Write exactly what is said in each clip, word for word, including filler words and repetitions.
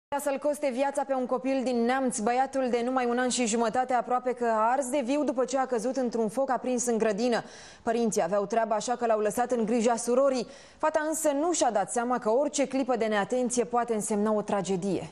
Să-l coste viața pe un copil din Neamț, băiatul de numai un an și jumătate aproape că a ars de viu după ce a căzut într-un foc aprins în grădină. Părinții aveau treaba, așa că l-au lăsat în grija surorii. Fata însă nu și-a dat seama că orice clipă de neatenție poate însemna o tragedie.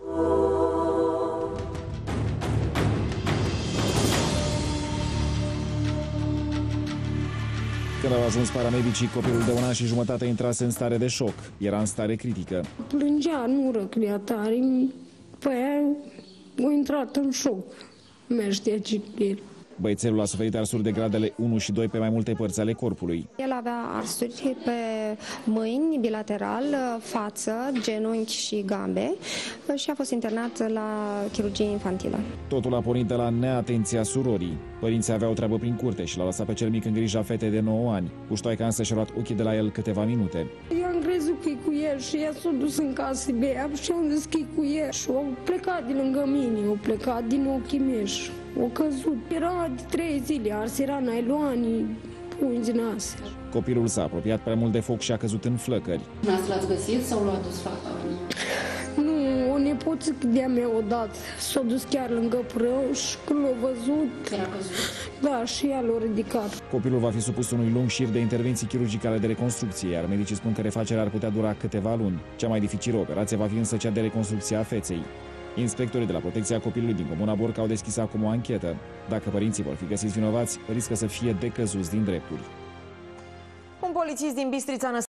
Când au ajuns paramedicii, copilul de un an și jumătate intrase în stare de șoc. Era în stare critică. Plângea, nu răclea tare. Păi aia a intrat în șoc. Meștea ciclir. Băiețelul a suferit arsuri de gradele unu și doi pe mai multe părți ale corpului. El avea arsuri pe mâini, bilateral, față, genunchi și gambe și a fost internat la chirurgie infantilă. Totul a pornit de la neatenția surorii. Părinții aveau treabă prin curte și l-au lăsat pe cel mic în grija fetei de nouă ani. Puștoaica însă și-a luat ochii de la el câteva minute. Eu am crezut că e cu el și ea s-a dus în casă pe ea și am zis că e cu el. Și au plecat de lângă mine, au plecat din ochii mei și au căzut. Era de trei zile, ars era nailoanii, pungi nase. Copilul s-a apropiat prea mult de foc și a căzut în flăcări. N-ați l-ați găsit sau l-a dus fata? Nu, o nepoță de-a mea odată s-a dus chiar lângă prău și când l-a văzut, Era căzut? da, și ea l-a ridicat. Copilul va fi supus unui lung șir de intervenții chirurgicale de reconstrucție, iar medicii spun că refacerea ar putea dura câteva luni. Cea mai dificilă operație va fi însă cea de reconstrucție a feței. Inspectorii de la Protecția Copilului din Comuna Borca au deschis acum o anchetă. Dacă părinții vor fi găsiți vinovați, riscă să fie decăzuți din drepturi. Un polițist din Bistrița